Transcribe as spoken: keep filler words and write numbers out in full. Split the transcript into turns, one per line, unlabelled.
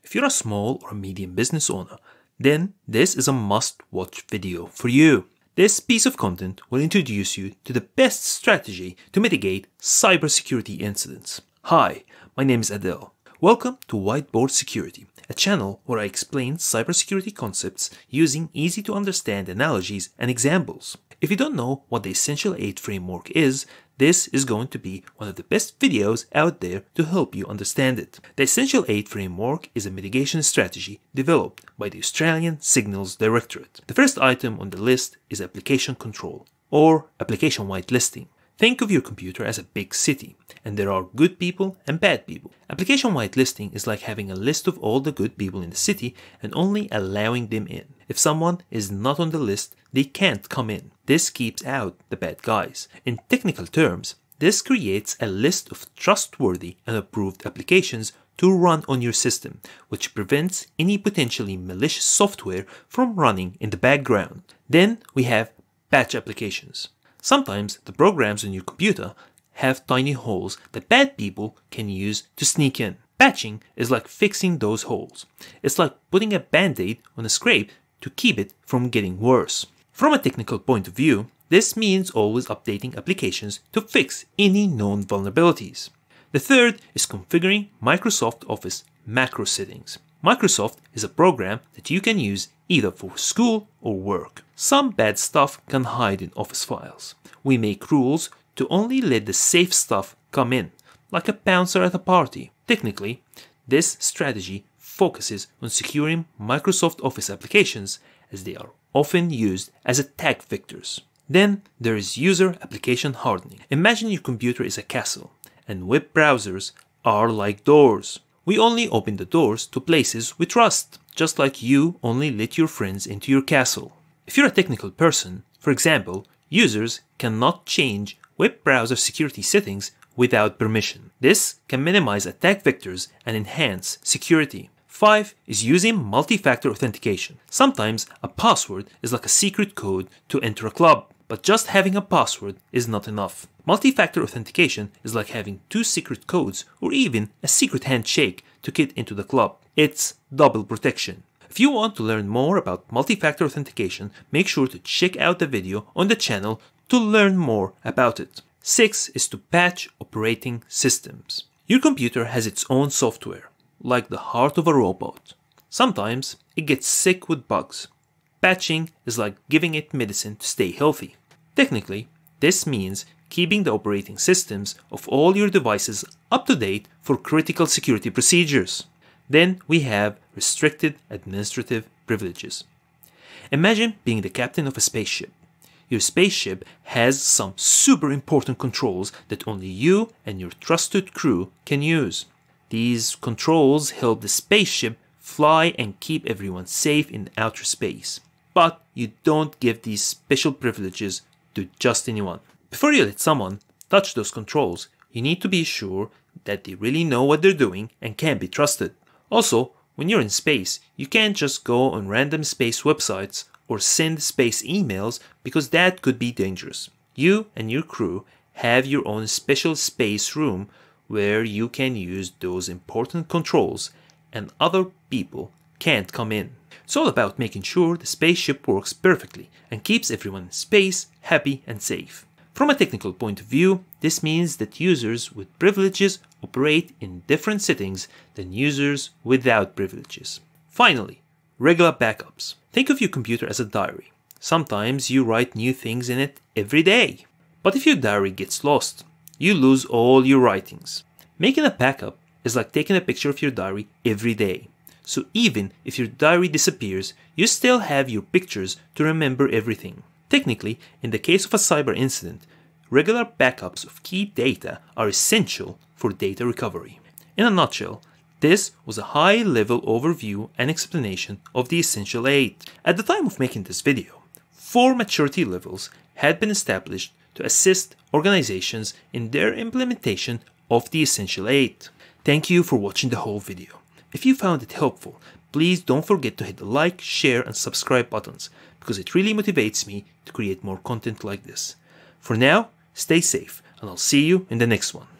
If you're a small or medium business owner, then this is a must-watch video for you. This piece of content will introduce you to the best strategy to mitigate cybersecurity incidents. Hi, my name is Adele. Welcome to Whiteboard Security, a channel where I explain cybersecurity concepts using easy-to-understand analogies and examples. If you don't know what the Essential eight framework is, this is going to be one of the best videos out there to help you understand it. The Essential eight framework is a mitigation strategy developed by the Australian Signals Directorate. The first item on the list is application control, or application whitelisting. Think of your computer as a big city, and there are good people and bad people. Application whitelisting is like having a list of all the good people in the city and only allowing them in. If someone is not on the list, they can't come in. This keeps out the bad guys. In technical terms, this creates a list of trustworthy and approved applications to run on your system, which prevents any potentially malicious software from running in the background. Then we have patch applications. Sometimes the programs on your computer have tiny holes that bad people can use to sneak in. Patching is like fixing those holes. It's like putting a band-aid on a scrape to keep it from getting worse. From a technical point of view, this means always updating applications to fix any known vulnerabilities. The third is configuring Microsoft Office macro settings. Microsoft is a program that you can use either for school or work. Some bad stuff can hide in Office files. We make rules to only let the safe stuff come in, like a bouncer at a party. Technically, this strategy focuses on securing Microsoft Office applications as they are often used as attack vectors. Then there is user application hardening. Imagine your computer is a castle and web browsers are like doors. We only open the doors to places we trust, just like you only let your friends into your castle. If you're a technical person, for example, users cannot change web browser security settings without permission. This can minimize attack vectors and enhance security. Five is using multi-factor authentication. Sometimes a password is like a secret code to enter a club, but just having a password is not enough. Multi-factor authentication is like having two secret codes or even a secret handshake to get into the club. It's double protection. If you want to learn more about multi-factor authentication, make sure to check out the video on the channel to learn more about it. Six is to patch operating systems. Your computer has its own software, like the heart of a robot. Sometimes it gets sick with bugs. Patching is like giving it medicine to stay healthy. Technically, this means keeping the operating systems of all your devices up to date for critical security procedures. Then we have restricted administrative privileges. Imagine being the captain of a spaceship. Your spaceship has some super important controls that only you and your trusted crew can use. These controls help the spaceship fly and keep everyone safe in outer space. But you don't give these special privileges to just anyone. Before you let someone touch those controls, you need to be sure that they really know what they're doing and can be trusted. Also, when you're in space, you can't just go on random space websites or send space emails because that could be dangerous. You and your crew have your own special space room where you can use those important controls and other people can't come in. It's all about making sure the spaceship works perfectly and keeps everyone in space happy and safe. From a technical point of view, this means that users with privileges operate in different settings than users without privileges. Finally, regular backups. Think of your computer as a diary. Sometimes you write new things in it every day. But if your diary gets lost, you lose all your writings. Making a backup is like taking a picture of your diary every day. So even if your diary disappears, you still have your pictures to remember everything. Technically, in the case of a cyber incident, regular backups of key data are essential for data recovery. In a nutshell, this was a high-level overview and explanation of the Essential eight. At the time of making this video, four maturity levels had been established to assist organizations in their implementation of the Essential eight. Thank you for watching the whole video. If you found it helpful, please don't forget to hit the like, share, and subscribe buttons because it really motivates me to create more content like this. For now, stay safe, and I'll see you in the next one.